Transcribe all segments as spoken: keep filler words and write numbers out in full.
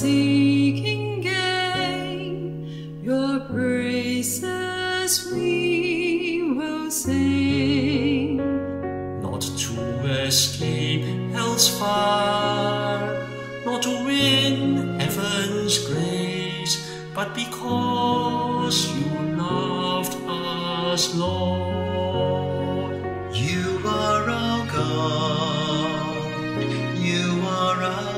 seeking gain, your praises we will sing. Not to escape hell's fire, not to win heaven's grace, but because you loved us, Lord. You are our God, you are our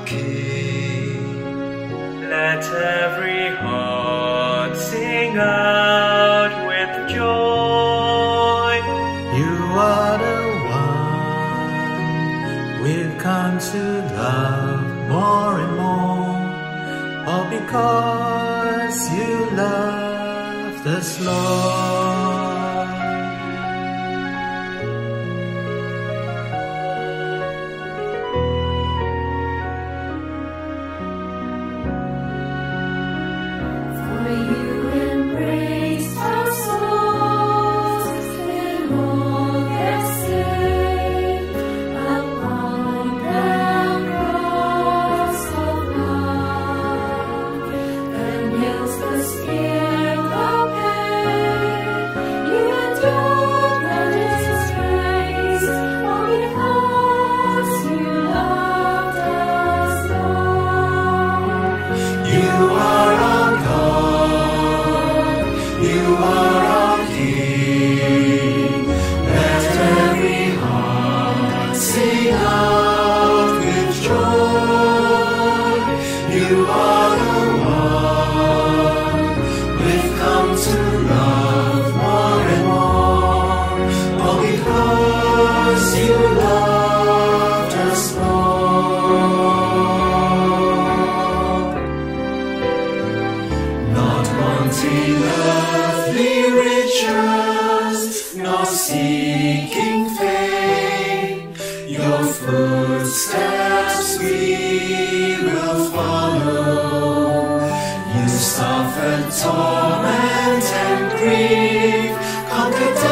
King. Let every heart sing out with joy. You are the one we've come to love more and more, all because you loved us, Lord. For you embraced our souls in all their sin upon the cross of love. The nails, the spear, the pain, you endured the disgrace, all because you loved us, Lord. You are our God, you are our King. Let every heart sing out with joy. You are the one we've come to love more and more, all because you loved us, Lord. Not wanting earthly riches, nor seeking fame, your footsteps we will follow. You suffered torment and grief, conquered